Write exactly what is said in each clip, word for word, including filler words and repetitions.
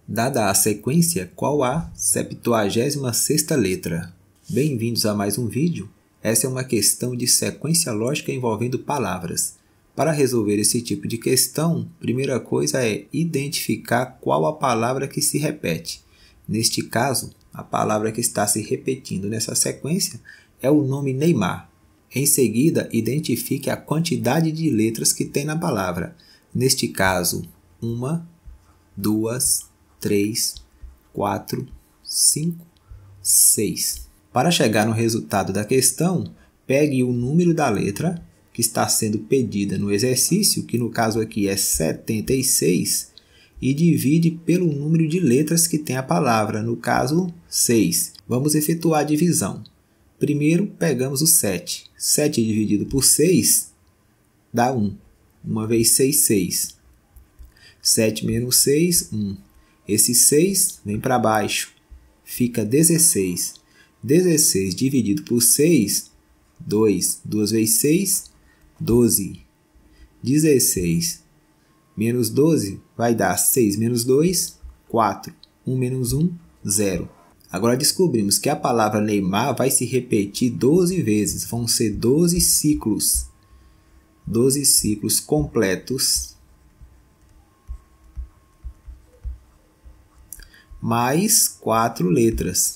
Dada a sequência, qual a septuagésima sexta letra? Bem-vindos a mais um vídeo. Essa é uma questão de sequência lógica envolvendo palavras. Para resolver esse tipo de questão, primeira coisa é identificar qual a palavra que se repete. Neste caso, a palavra que está se repetindo nessa sequência é o nome Neymar. Em seguida, identifique a quantidade de letras que tem na palavra. Neste caso, uma, duas, três, quatro, cinco, seis. Para chegar no resultado da questão, pegue o número da letra que está sendo pedida no exercício, que no caso aqui é setenta e seis, e divide pelo número de letras que tem a palavra, no caso seis. Vamos efetuar a divisão. Primeiro, pegamos o sete. sete dividido por seis dá um. uma vezes seis, seis. sete menos seis, um. Esse seis vem para baixo, fica dezesseis. dezesseis dividido por seis, dois. duas vezes seis, doze. dezesseis menos doze vai dar seis menos dois, quatro. um menos um, zero. Agora descobrimos que a palavra Neymar vai se repetir doze vezes. Vão ser doze ciclos. doze ciclos completos. Mais quatro letras.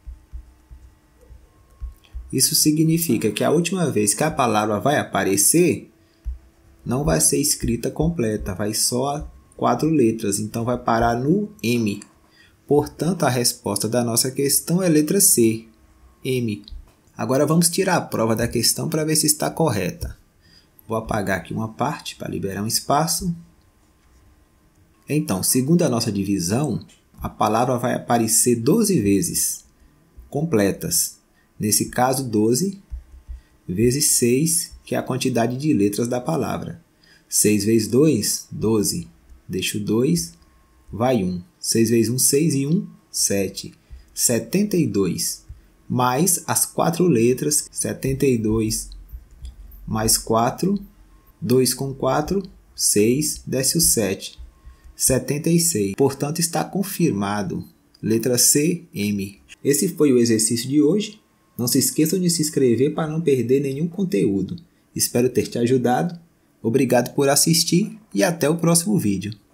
Isso significa que a última vez que a palavra vai aparecer, não vai ser escrita completa, vai só quatro letras, então vai parar no M. Portanto, a resposta da nossa questão é letra C, M. Agora vamos tirar a prova da questão para ver se está correta. Vou apagar aqui uma parte para liberar um espaço. Então, segundo a nossa divisão, a palavra vai aparecer doze vezes completas. Nesse caso, doze vezes seis, que é a quantidade de letras da palavra. seis vezes dois, doze. Deixo dois, vai um. seis vezes um, seis e um, sete. setenta e dois. Mais as quatro letras, setenta e dois mais quatro, dois com quatro, seis, desce o sete. setenta e seis. Portanto, está confirmado. Letra C, M. Esse foi o exercício de hoje. Não se esqueçam de se inscrever para não perder nenhum conteúdo. Espero ter te ajudado. Obrigado por assistir e até o próximo vídeo.